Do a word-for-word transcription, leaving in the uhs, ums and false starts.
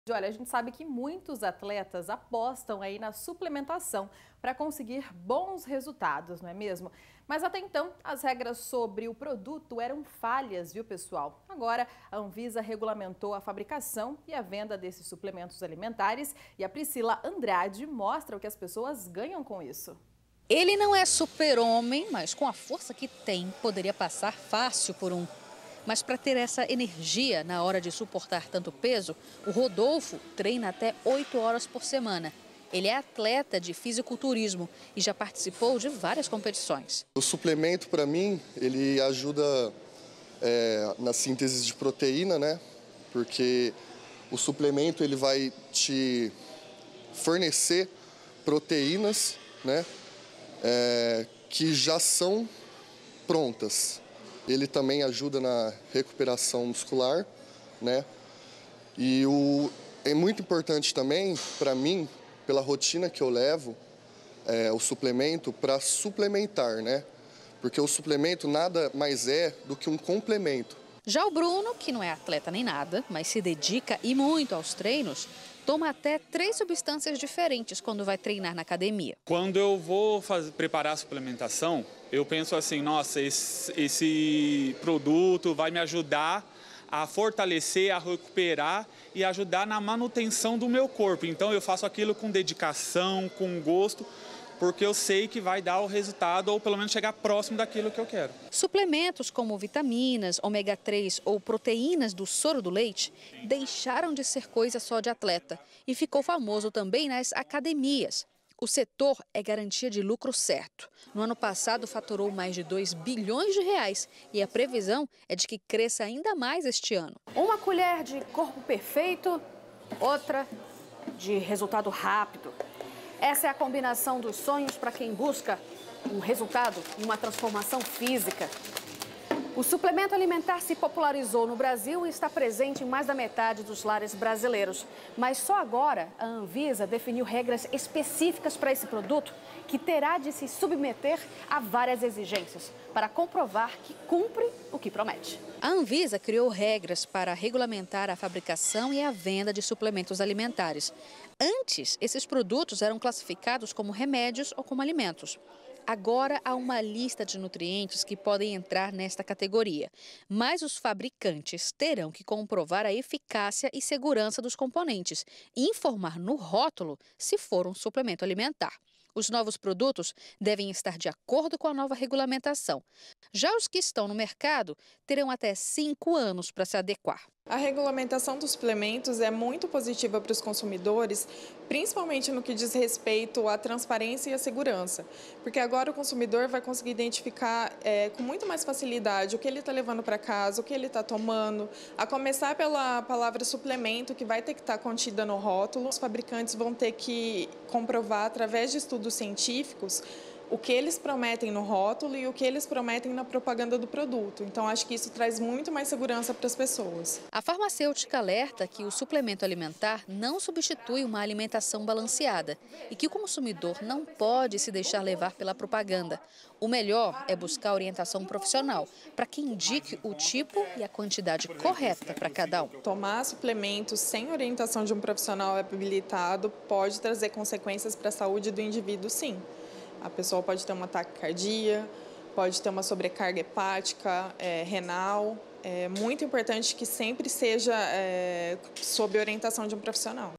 Olha, a gente sabe que muitos atletas apostam aí na suplementação para conseguir bons resultados, não é mesmo? Mas até então, as regras sobre o produto eram falhas, viu, pessoal? Agora, a Anvisa regulamentou a fabricação e a venda desses suplementos alimentares e a Priscila Andrade mostra o que as pessoas ganham com isso. Ele não é super-homem, mas com a força que tem, poderia passar fácil por um. Mas para ter essa energia na hora de suportar tanto peso, o Rodolfo treina até oito horas por semana. Ele é atleta de fisiculturismo e já participou de várias competições. O suplemento, para mim, ele ajuda é, na síntese de proteína, né? Porque o suplemento ele vai te fornecer proteínas, né? É, que já são prontas. Ele também ajuda na recuperação muscular, né? E o, é muito importante também, para mim, pela rotina que eu levo, é, o suplemento para suplementar, né? Porque o suplemento nada mais é do que um complemento. Já o Bruno, que não é atleta nem nada, mas se dedica e muito aos treinos, toma até três substâncias diferentes quando vai treinar na academia. Quando eu vou fazer, preparar a suplementação, eu penso assim, nossa, esse, esse produto vai me ajudar a fortalecer, a recuperar e ajudar na manutenção do meu corpo. Então eu faço aquilo com dedicação, com gosto, porque eu sei que vai dar o resultado ou pelo menos chegar próximo daquilo que eu quero. Suplementos como vitaminas, ômega três ou proteínas do soro do leite deixaram de ser coisa só de atleta e ficou famoso também nas academias. O setor é garantia de lucro certo. No ano passado faturou mais de dois bilhões de reais e a previsão é de que cresça ainda mais este ano. Uma colher de corpo perfeito, outra de resultado rápido. Essa é a combinação dos sonhos para quem busca um resultado e uma transformação física. O suplemento alimentar se popularizou no Brasil e está presente em mais da metade dos lares brasileiros. Mas só agora a Anvisa definiu regras específicas para esse produto que terá de se submeter a várias exigências para comprovar que cumpre o que promete. A Anvisa criou regras para regulamentar a fabricação e a venda de suplementos alimentares. Antes, esses produtos eram classificados como remédios ou como alimentos. Agora há uma lista de nutrientes que podem entrar nesta categoria, mas os fabricantes terão que comprovar a eficácia e segurança dos componentes e informar no rótulo se for um suplemento alimentar. Os novos produtos devem estar de acordo com a nova regulamentação. Já os que estão no mercado terão até cinco anos para se adequar. A regulamentação dos suplementos é muito positiva para os consumidores, principalmente no que diz respeito à transparência e à segurança, porque agora o consumidor vai conseguir identificar é, com muito mais facilidade o que ele está levando para casa, o que ele está tomando, a começar pela palavra suplemento, que vai ter que estar contida no rótulo. Os fabricantes vão ter que comprovar, através de estudos científicos, o que eles prometem no rótulo e o que eles prometem na propaganda do produto. Então, acho que isso traz muito mais segurança para as pessoas. A farmacêutica alerta que o suplemento alimentar não substitui uma alimentação balanceada e que o consumidor não pode se deixar levar pela propaganda. O melhor é buscar orientação profissional para que indique o tipo e a quantidade correta para cada um. Tomar suplementos sem orientação de um profissional habilitado pode trazer consequências para a saúde do indivíduo, sim. A pessoa pode ter uma taquicardia, pode ter uma sobrecarga hepática, é, renal. É muito importante que sempre seja é, sob orientação de um profissional.